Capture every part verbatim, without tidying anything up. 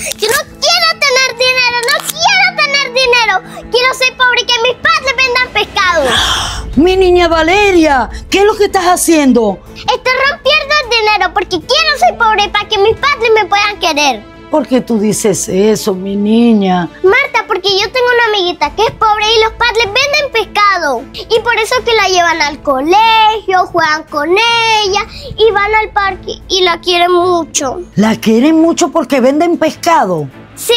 Yo no quiero tener dinero, no quiero tener dinero. Quiero ser pobre y que mis padres vendan pescado. Mi niña Valeria, ¿qué es lo que estás haciendo? Estoy rompiendo el dinero porque quiero ser pobre para que mis padres me puedan querer. ¿Por qué tú dices eso, mi niña? Marta, porque yo tengo una amiguita que es pobre y los padres venden pescado. Y por eso que la llevan al colegio, juegan con ella y van al parque y la quieren mucho. ¿La quieren mucho porque venden pescado? Sí.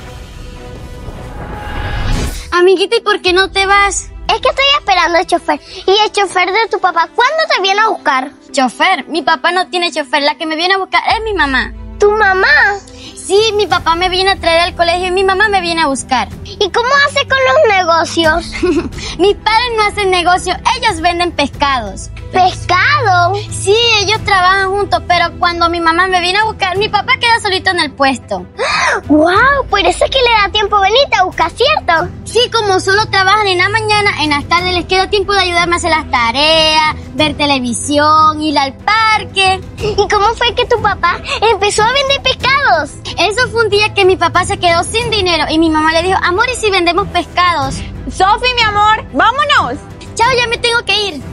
Amiguita, ¿y por qué no te vas? Es que estoy esperando al chofer. Y el chofer de tu papá, ¿cuándo te viene a buscar? ¿Chofer? Mi papá no tiene chofer. La que me viene a buscar es mi mamá. ¿Tu mamá? Sí, mi papá me viene a traer al colegio y mi mamá me viene a buscar. ¿Y cómo hace con los negocios? Mis padres no hacen negocio, ellos venden pescados. ¿Pescado? Sí, ellos trabajan juntos, pero cuando mi mamá me viene a buscar, mi papá queda solito en el puesto. ¡Wow! Por eso es que le da tiempo venirte a buscar, ¿cierto? Sí, como solo trabajan en la mañana, en las tardes les queda tiempo de ayudarme a hacer las tareas, ver televisión, ir al parque. ¿Y cómo fue que tu papá empezó a vender pescados? Eso fue un día que mi papá se quedó sin dinero y mi mamá le dijo, amor, ¿y si vendemos pescados? Sofi, mi amor, vámonos. Chao, ya me tengo que ir.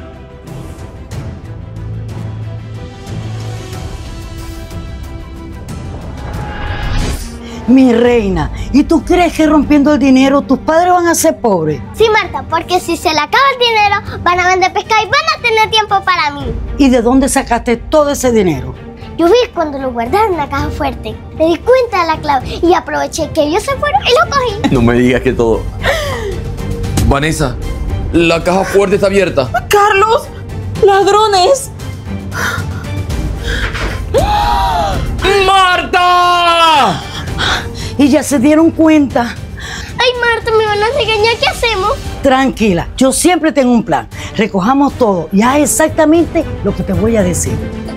Mi reina, ¿y tú crees que rompiendo el dinero tus padres van a ser pobres? Sí, Marta, porque si se le acaba el dinero, van a vender pescado y van a tener tiempo para mí. ¿Y de dónde sacaste todo ese dinero? Yo vi cuando lo guardaron en la caja fuerte. Me di cuenta de la clave y aproveché que ellos se fueron y lo cogí. No me digas que todo. Vanessa, la caja fuerte está abierta. Carlos, ladrones. ¡Marta! Y ya se dieron cuenta. Ay, Marta, me van a regañar. ¿Qué hacemos? Tranquila, yo siempre tengo un plan. Recojamos todo y haz exactamente lo que te voy a decir.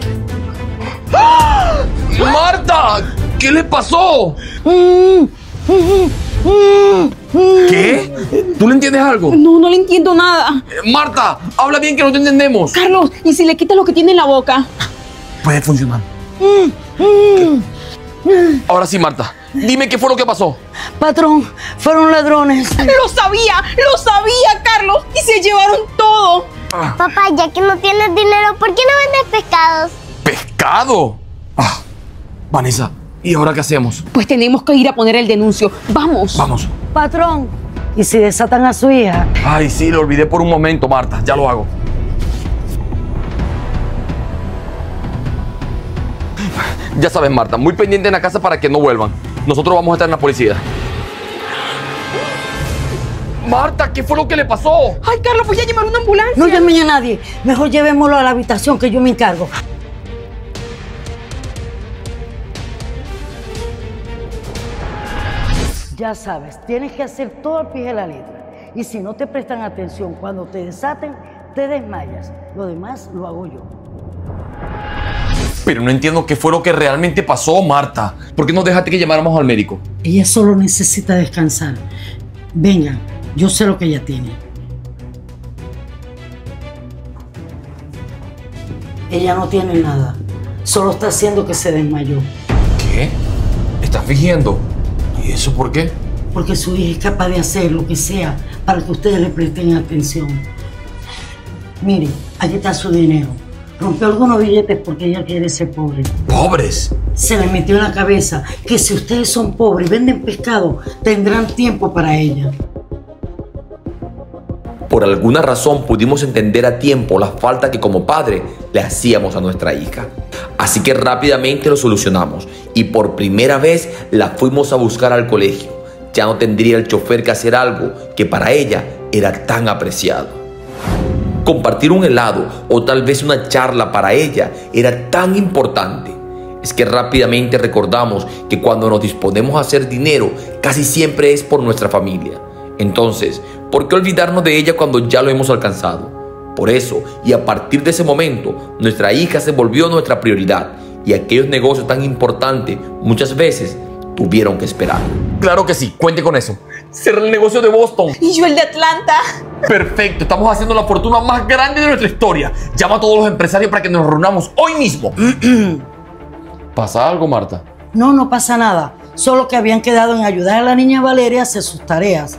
¡Marta! ¿Qué le pasó? Mm, mm, mm, mm. ¿Qué? ¿Tú le entiendes algo? No, no le entiendo nada. Eh, Marta, habla bien que no te entendemos. Carlos, ¿y si le quitas lo que tiene en la boca? Puede funcionar. Mm, mm. Ahora sí, Marta, dime qué fue lo que pasó. Patrón, fueron ladrones. Lo sabía, lo sabía, Carlos. Y se llevaron todo. Ah, Papá, ya que no tienes dinero, ¿por qué no vendes pescados? ¿pescado? Ah, Vanessa, ¿y ahora qué hacemos? Pues tenemos que ir a poner el denuncio. Vamos. Vamos. Patrón, ¿y si desatan a su hija? Ay, sí, lo olvidé por un momento, Marta. Ya lo hago. Ya sabes, Marta, muy pendiente en la casa para que no vuelvan. Nosotros vamos a estar en la policía. Marta, ¿qué fue lo que le pasó? Ay, Carlos, voy a llamar una ambulancia. No llamen a nadie. Mejor llevémoslo a la habitación que yo me encargo. Ya sabes, tienes que hacer todo al pie de la letra. Y si no te prestan atención cuando te desaten, te desmayas. Lo demás lo hago yo. Pero no entiendo qué fue lo que realmente pasó, Marta. ¿Por qué no dejaste que llamáramos al médico? Ella solo necesita descansar. Vengan, yo sé lo que ella tiene. Ella no tiene nada. Solo está haciendo que se desmayó. ¿Qué? ¿Estás fingiendo? ¿Y eso por qué? Porque su hija es capaz de hacer lo que sea para que ustedes le presten atención. Miren, aquí está su dinero. Rompió algunos billetes porque ella quiere ser pobre. ¡Pobres! Se le metió en la cabeza que si ustedes son pobres y venden pescado, tendrán tiempo para ella. Por alguna razón pudimos entender a tiempo la falta que como padre le hacíamos a nuestra hija. Así que rápidamente lo solucionamos y por primera vez la fuimos a buscar al colegio. Ya no tendría el chofer que hacer algo que para ella era tan apreciado. Compartir un helado o tal vez una charla para ella era tan importante. Es que rápidamente recordamos que cuando nos disponemos a hacer dinero, casi siempre es por nuestra familia. Entonces, ¿por qué olvidarnos de ella cuando ya lo hemos alcanzado? Por eso, y a partir de ese momento, nuestra hija se volvió nuestra prioridad y aquellos negocios tan importantes muchas veces tuvieron que esperar. Claro que sí, cuente con eso. Cerré el negocio de Boston. Y yo el de Atlanta. Perfecto, estamos haciendo la fortuna más grande de nuestra historia. Llama a todos los empresarios para que nos reunamos hoy mismo. ¿Pasa algo, Marta? No, no pasa nada. solo que habían quedado en ayudar a la niña Valeria a hacer sus tareas.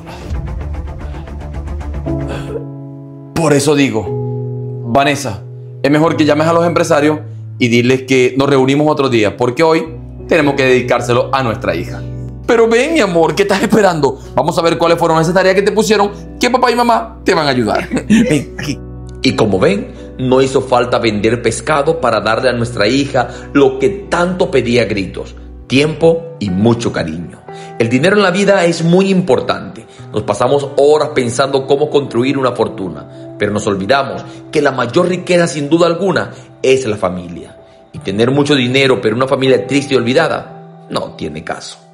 Por eso digo, Vanessa, es mejor que llames a los empresarios y diles que nos reunimos otro día, porque hoy tenemos que dedicárselo a nuestra hija. Pero ven, mi amor, ¿qué estás esperando? Vamos a ver cuáles fueron esas tareas que te pusieron, que papá y mamá te van a ayudar. Ven, aquí. Y como ven, no hizo falta vender pescado para darle a nuestra hija lo que tanto pedía a gritos: tiempo y mucho cariño. El dinero en la vida es muy importante. Nos pasamos horas pensando cómo construir una fortuna, pero nos olvidamos que la mayor riqueza, sin duda alguna, es la familia. Y tener mucho dinero pero una familia triste y olvidada no tiene caso.